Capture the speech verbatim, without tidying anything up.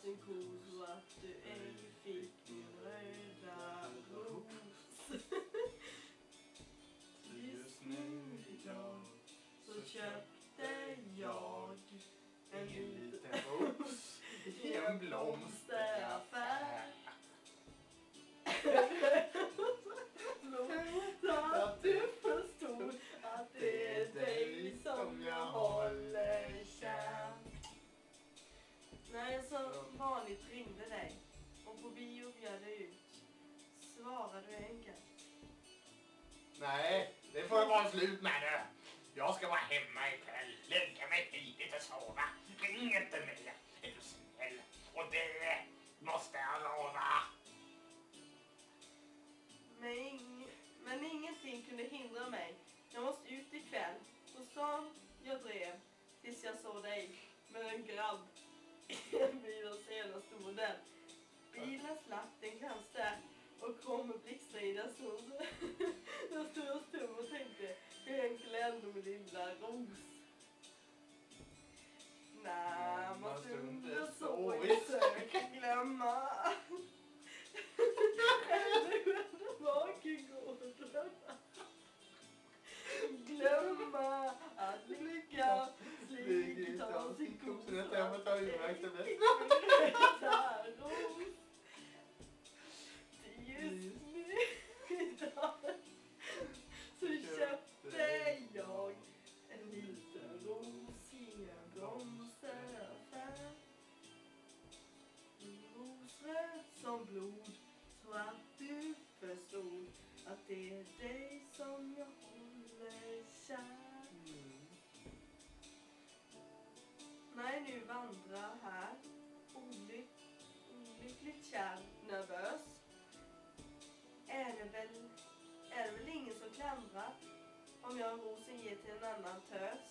en ko så att du ej fick din röda ros. Just nu idag så köpte jag en liten ros i en blomsteraffär. Att du förstod att det är dig som jag håller kär. När jag som vanligt ringde dig och på bio bjöd dig ut, svarade du enkelt. Nej, det får vara slut med det. Jag ska vara hemma ikväll, lägga mig tidigt och sova. Ring inte mer, är du snäll. Och det måste jag lova. Men, ing men ingenting kunde hindra mig. Jag måste ut ikväll. På stan jag drev tills jag såg dig med en grabb i en bil av senaste modell. Bilen slapp den kanske och kom med blixtstrida stund. Jag stod och stum och tänkte, hur enkel är ändå med lilla ros. När man stunder så i söker glömma. Eller vaken går och drömma. Glömma att lycka sligit av sin kos. Så detta jag får ta urverksamhet. Just nu idag så köpte jag en liten ros i en blomsteraffär. Rosröd som blod så att du förstod att det är dig som jag håller kär. Mm. När jag nu vandrar här olyck, olyckligt kär, nervös, är det väl är det väl ingen som klandrar om jag rosen ger till en annan tös.